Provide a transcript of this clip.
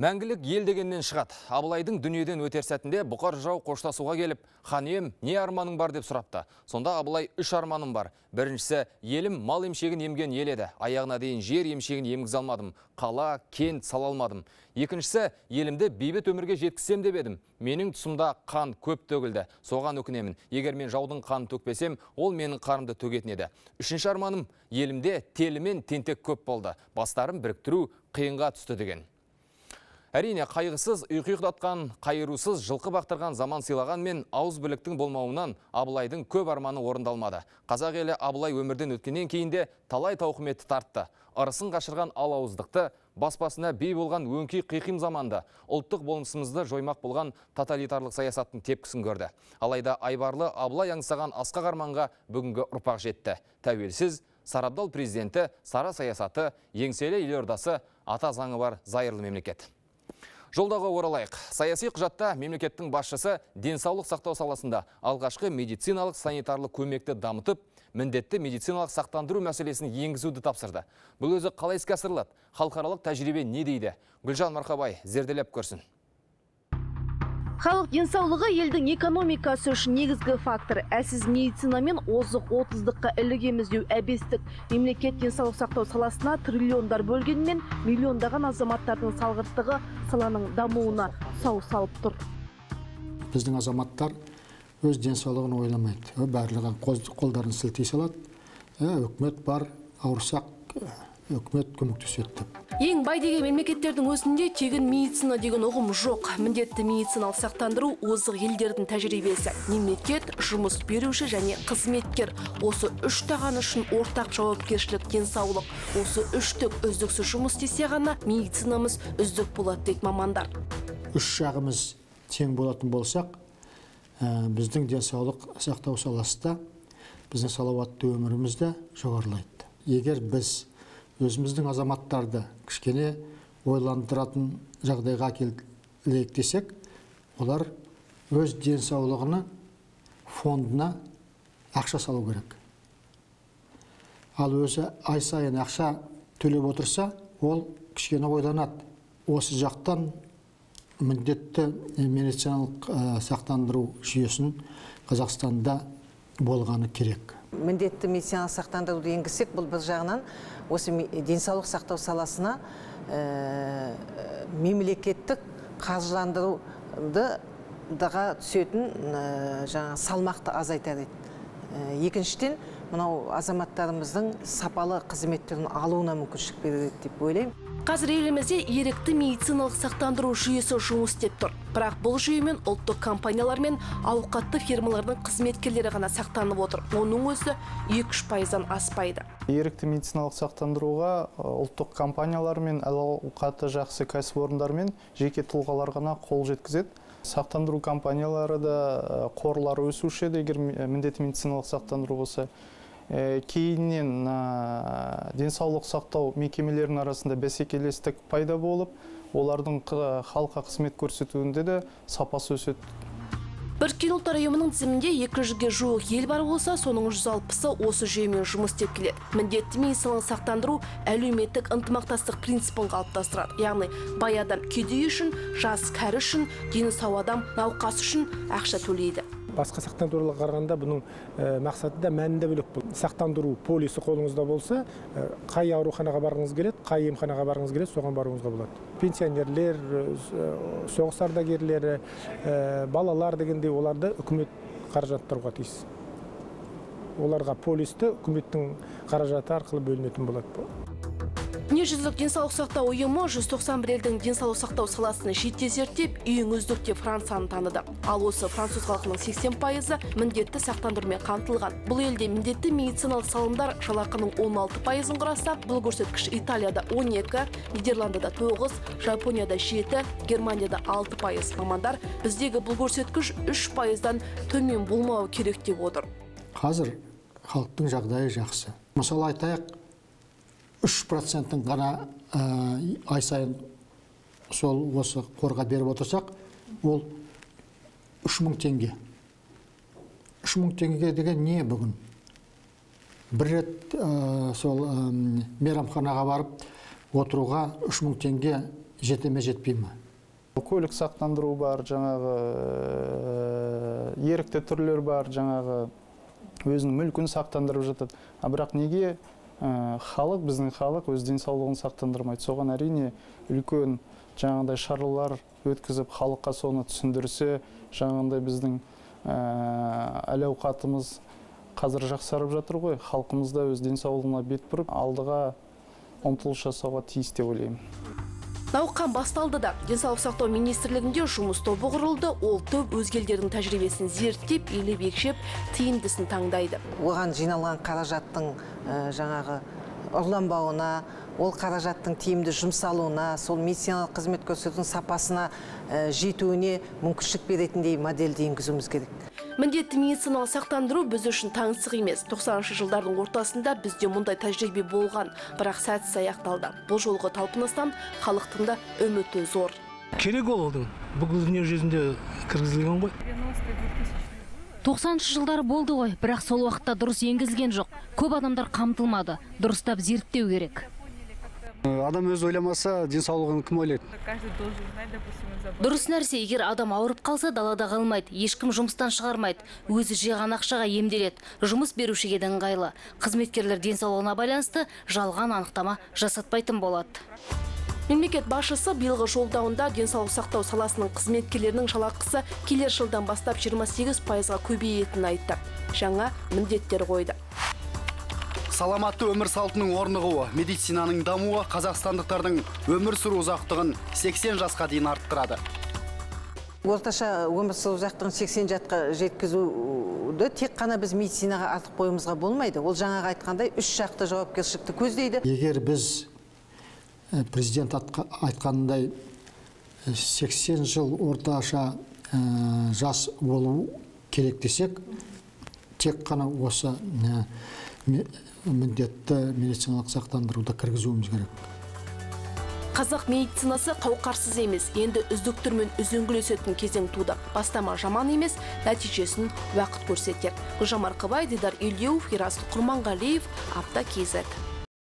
Мәңгілік ел дегеннен шығады. Абылайдың дүниеден өтер сәтінде бұқар жырау қоштасуға келіп, хан ием, не арманың бар деп сұрапты. Сонда Абылай үш арманым бар. Біріншісі, елім мал емшегін емген ел еді. Аяғына дейін жер емшегін емгізе алмадым. Қала, кент сала алмадым. Екіншісі, елімді бейбіт өмірге жеткізсем деп едім. Менің тұсымда қан көп төгілді. Соған өкінемін. Егер мен жаудың қанын төкпесем, ол менің қарымды төгетін еді. Үшінші арманым, елімде телі мен тентек көп болды. Бастарын біріктіру қиынға түсті деген. Әрине, қайғысыз, ұйқы-ұйықтатқан, қайырусыз, жылқы бақтырған заман сыйлаған мен ауыз біліктің болмауынан Абылайдың көп арманы орындалмады. Қазақ елі Абылай өмірден өткеннен кейінде талай тауқыметті тартты. Ырысын қашырған алауыздықты, баспасына бей болған өңкей қиқим заманда ұлттық болмысымызды жоймақ болған тоталитарлық саясаттың тепкісін көрді. Алайда айбарлы Абылай аңсаған асқақ арманға бүгінгі ұрпақ жетті. Тәуелсіз, сарабдал президенті, сара саясаты, еңселі елордасы, ата заңы бар зайырлы мемлекет. Жолдағы оралайық. Саяси құжатта мемлекеттің басшысы денсаулық сақтау саласында алғашқы медициналық санитарлық көмекті дамытып, міндетті медициналық сақтандыру мәселесін енгізуді тапсырды. Бұл өзі қалай іске асырылады? Халықаралық тәжірибе не дейді? Гүлжан Марқабай зерделеп көрсін. Халық денсаулығы елдің экономикасы үшін негізгі фактор. Әлсіз медицина мен озық 30-дыққа ілігеміз деу әбестік. Мемлекет денсаулық сақтау саласына триллиондар бөлгенмен миллиондаған азаматтардың салғырттығы саланың дамуына сау салып тұр. Біздің азаматтар өз денсаулығын ойламайды. Барлығы қолдарын сілтей салады. Өкімет бар, ауырсақ, өкімет көмектеседі. Ең бай деген мемлекеттердің өзінде тегін медицина деген ұғым жоқ. Міндетті медициналық сақтандыру озық елдердің тәжірибесі. Мемлекет, жұмыс беруші және қызметкер. Осы үш таған үшін ортақ жауапкершілік денсаулық. Осы үштік үздіксіз жұмыс істесе ғана медицинамыз үздік болады дейді мамандар. Үш жағымыз тең болатын болсақ, біздің денсаулық сақтау саласында біздің салауатты өмірімізді жоғарылайды. Егер біз өзіміздің азаматтарды кішкене ойландыратын жағдайға келейік десек, олар өз денсаулығына фондына ақша салу керек. Ал өзі ай сайын ақша төлеп отырса, ол кішкене ойланады. Осы жақтан міндетті медициналық сақтандыру жүйесін Қазақстанда болғаны керек. Міндетті медициналық сақтандыруды енгізсек, бұл бір жағынан осы денсаулық сақтау саласына мемлекеттік қаржыландыруды түсетін салмақты азайтады. Екіншіден, мынау азаматтарымыздың сапалы қызметтерін алуына мүмкіншілік береді деп ойлаймын. Қазір елімізде ерікті медициналық сақтандыру жүйесі жұмыс істеп тұр. Бірақ бұл жүйемен ұлттық компаниялар мен ауқатты фирмалардың қызметкерлері ғана сақтанып отыр. Оның өзі 2-3%-дан аспайды. Ерікті медициналық сақтандыруға ұлттық компаниялар мен ауқаты жақсы кәсіпорындар мен жеке тұлғалар ғана қол жеткізеді. Сақтандыру компаниялары да қорлары өсуші еді, егер міндетті медициналық сақтандыру болса. Кейіннен денсаулық сақтау мекемелерінің арасында бәсекелестік пайда болып, олардың халыққа қызмет көрсетуінде де сапасы өседі. Біріккен ұлттар ұйымының тізімінде 200-ге жуық ел бар болса, соның 160-ы осы жүйемен жұмыс істеп келеді. Міндетті медициналық сақтандыру әлеуметтік ынтымақтастық принципін қалыптастырады. Яғни бай адам кедей үшін, жас кәрі үшін, дені сау адам науқас үшін ақша төлейді. Басқа сақтандыруға қарағанда бұның мақсаты да мәнінде бөлек бұл. Сақтандыру полисі қолыңызда болса, қай ауруханаға барғыңыз келеді, қай емханаға барғыңыз келеді, соған баруыңызға болады. Пенсионерлер, соғыс ардагерлері, балалар дегенде оларды үкімет қаражаттауға тиіс. Оларға полисті үкіметтің қаражаты арқылы бөлінетін болады. Дүниежүзілік денсаулық сақтау ұйымы 191 елдің денсаулық сақтау саласын жете зерттеп, ең үздік деп Францияны таныды. Ал осы француз халқының 80% міндетті сақтандырумен қамтылған. Бұл елде міндетті медициналық салымдар жалақының 16%-ын құраса, бұл көрсеткіш Италияда 12%, Нидерландыда 9%, Жапонияда 7%, Германияда 6%. Мамандар біздегі бұл көрсеткіш 3%-дан төмен болмауы керек деп отыр. Қазір халықтың жағдайы жақсы. Мысалы айтайық, 3%-ның ғана ай сайын сол осы қорға беріп отырсақ, ол 3000 теңге. 3000 теңге деген не бүгін? Бір рет сол мейрамханаға барып отыруға 3000 теңге жете ме жетпей ме? Көлік сақтандыру бар, жаңағы ерікті түрлер бар, жаңағы өзінің мүлкін сақтандырып жатады. Бірақ неге халық, біздің халық өз денсаулығын сақтандырмайды? Соған әрине үлкен жаңағыдай шаралар өткізіп, халыққа соны түсіндірсе, жаңағыдай біздің әл-ауқатымыз қазір жақсарып жатыр ғой. Халқымыз да өз денсаулығына бет бұрып, алдыға ұмтылыс жасауға тиіс деп ойлаймын. Науқан басталды да, денсаулық сақтау министрлігінде жұмыс тобы құрылды. Ол топ өзге елдердің тәжірибесін зерттеп, елеп екшеп, тиімдісін таңдайды. Оған жиналған қаражаттың жаңағы ұрланбауына, ол қаражаттың тиімді жұмсалуына, сол медициналық қызмет көрсетудің сапасына жетуіне мүмкіншілік беретіндей модельді енгізуіміз керек. Міндетті медициналық сақтандыру біз үшін таңсық емес. 90-шы жылдардың ортасында бізде мұндай тәжірибе болған, бірақ сәтсіз аяқталды. Бұл жолғы талпыныстан халықтың да үміті зор. Керек олдың. Бүкіл дүние жүзінде кіргізілген ғой. 90-шы жылдары болды ғой, бірақ сол уақытта дұрыс енгізген жоқ. Көп адамдар қамтылмады. Дұрыстап зерттеу керек. Адам өз ойламаса, денсаулығын кім ойлайды? Дұрыс нәрсе, егер адам ауырып қалса, далада қалмайды, ешкім жұмыстан шығармайды, өзі жиған ақшаға емделеді. Жұмыс берушіге де ыңғайлы. Қызметкерлер денсаулығына байланысты жалған анықтама жасатпайтын болады. Мемлекет басшысы биылғы жолдауында денсаулық сақтау саласының қызметкерлерінің жалақысы келер жылдан бастап 28%-ға көбейетінін айтты. Жаңа міндеттер қойды. Саламатты өмір салтының орнығуы, медицинаның дамуы қазақстандықтардың өмір сүру ұзақтығын 80 жасқа дейін арттырады. Орташа өмір сүру ұзақтығын 80 жасқа жеткізуді тек қана біз медицинаға артық қоюымызға болмайды. Ол жаңағы айтқандай 3 жақты жауапкершілікті көздейді. Егер біз президент айтқандай 80 жыл орташа жас болу керек десек, тек қана осы міндетті медициналық сақтандыруды кіргізуіміз керек. Қазақ медицинасы қауқарсыз емес, енді үздіктермен үзеңгілесетін кезең туды. Бастама жаман емес, нәтижесін уақыт көрсетер. Гүлжан Марқабай, Дидар Елеуов, Ерасыл Құрманғалиев, Апта KZ.